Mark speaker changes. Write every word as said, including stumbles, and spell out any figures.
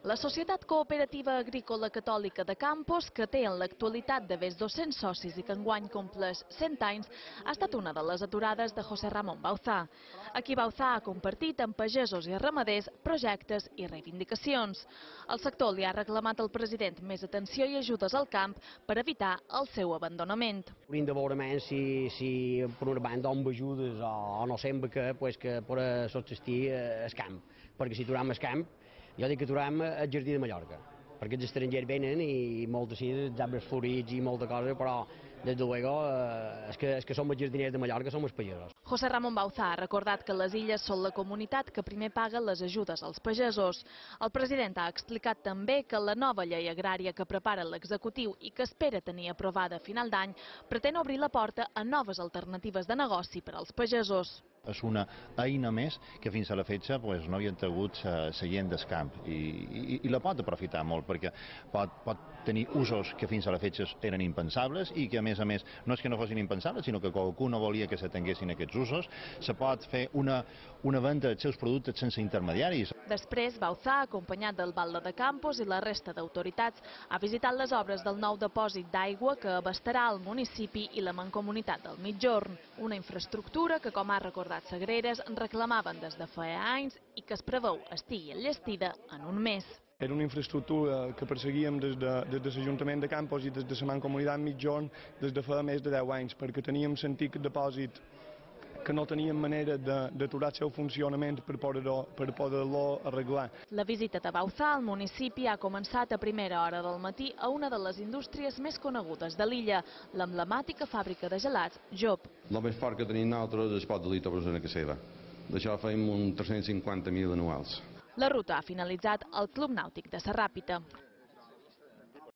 Speaker 1: La Societat Cooperativa Agrícola Catòlica de Campos, que té en l'actualitat de més dos-cents socis i que enguany compleix cent anys, ha estat una de les aturades de José Ramón Bauzá. Aquí Bauzá ha compartit amb pagesos i ramaders projectes i reivindicacions. El sector li ha reclamat al president més atenció i ajudes al camp per evitar el seu abandonament.
Speaker 2: Hauríem de veure més si, si per una banda amb ajudes o, o no sempre que, pues, que per subsistir el camp, perquè si aturem el camp, jo dic que aturem el jardí de Mallorca, perquè els estrangers venen i moltes sí, els arbres florits i molta cosa, però des de luego eh, és que, és que som els jardiners de Mallorca, som els pagesos.
Speaker 1: José Ramón Bauzá ha recordat que les illes són la comunitat que primer paga les ajudes als pagesos. El president ha explicat també que la nova llei agrària que prepara l'executiu i que espera tenir aprovada a final d'any pretén obrir la porta a noves alternatives de negoci per als pagesos.
Speaker 3: És una eina més que fins a la fetge pues, no havien tingut la gent del camp i, i, i la pot aprofitar molt perquè pot, pot tenir usos que fins a la fetge eren impensables i que a més a més no és que no fossin impensables sinó que qualcú no volia que se tinguessin aquests usos. Se pot fer una, una venda dels seus productes sense intermediaris.
Speaker 1: Després, Bauzá, acompanyat del Batlle de Campos i la resta d'autoritats, ha visitat les obres del nou depòsit d'aigua que abastarà el municipi i la mancomunitat del Migjorn, una infraestructura que, com ha recordat Sagreres, reclamaven des de fa anys i que es preveu estigui enllestida en un mes.
Speaker 4: Era una infraestructura que perseguíem des de, des de l'Ajuntament de Campos i des de la Mancomunitat Migjorn des de fa més de deu anys, perquè teníem sentit depòsit que no teníem manera d'aturar el seu funcionament per poder-lo per poder-lo arreglar.
Speaker 1: La visita de Bauzá al municipi ha començat a primera hora del matí a una de les indústries més conegudes de l'illa, l'emblemàtica fàbrica de gelats Job.
Speaker 5: El més fort que tenim nosaltres és el pot de litre per zona casera. D'això fem uns tres-cents cinquanta mil anuals.
Speaker 1: La ruta ha finalitzat al Club Nàutic de Sarràpita.